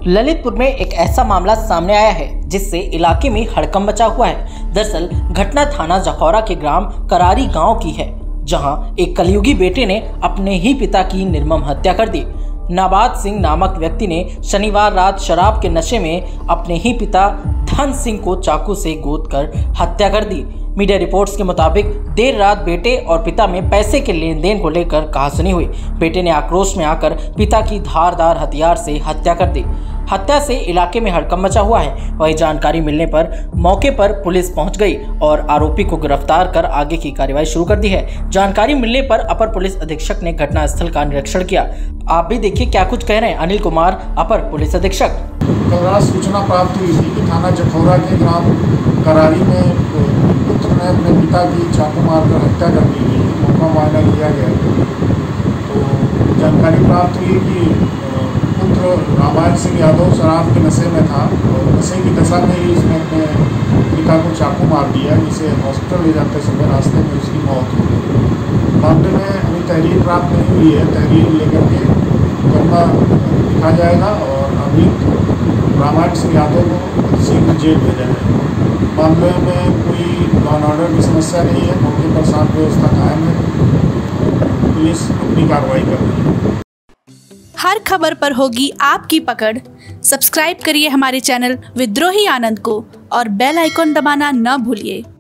ललितपुर में एक ऐसा मामला सामने आया है जिससे इलाके में हड़कंप मचा हुआ है। दरअसल घटना थाना जखौरा के ग्राम करारी गांव की है, जहां एक कलयुगी बेटे ने अपने ही पिता की निर्मम हत्या कर दी। नाबाद सिंह नामक व्यक्ति ने शनिवार रात शराब के नशे में अपने ही पिता धन सिंह को चाकू से गोदकर हत्या कर दी। मीडिया रिपोर्ट्स के मुताबिक देर रात बेटे और पिता में पैसे के लेन देन को लेकर कहासुनी हुई। बेटे ने आक्रोश में आकर पिता की धारदार हथियार से हत्या कर दी। हत्या से इलाके में हड़कंप मचा हुआ है। वही जानकारी मिलने पर मौके पर पुलिस पहुंच गई और आरोपी को गिरफ्तार कर आगे की कार्रवाई शुरू कर दी है। जानकारी मिलने पर अपर पुलिस अधीक्षक ने घटनास्थल का निरीक्षण किया। आप भी देखिए क्या कुछ कह रहे हैं अनिल कुमार, अपर पुलिस अधीक्षक। कल रात सूचना प्राप्त हुई थी कि थाना जखौरा के ग्राम करारी में पुत्र ने अपने पिता की चाकू मारकर हत्या कर दी गई। मौका मुआयना किया गया तो जानकारी प्राप्त हुई कि पुत्र रामायण सिंह यादव शराब के नशे में था और नशे की दशा में ही उसने अपने पिता को चाकू मार दिया, जिसे हॉस्पिटल ले जाते समय रास्ते में उसकी मौत हो गई। मामले में अभी तहरीर प्राप्त नहीं हुई है। तहरीर लेकर के मुकदमा लिखा जाएगा और अभी रामायण सिंह यादव को शीघ्र जेल भेजा जाएगा। मामले में कोई लॉ एंड ऑर्डर की समस्या नहीं है। मौके पर शांत व्यवस्था कायम है। पुलिस अपनी कार्रवाई कर रही है। हर खबर पर होगी आपकी पकड़। सब्सक्राइब करिए हमारे चैनल विद्रोही आनंद को और बेल आइकॉन दबाना न भूलिए।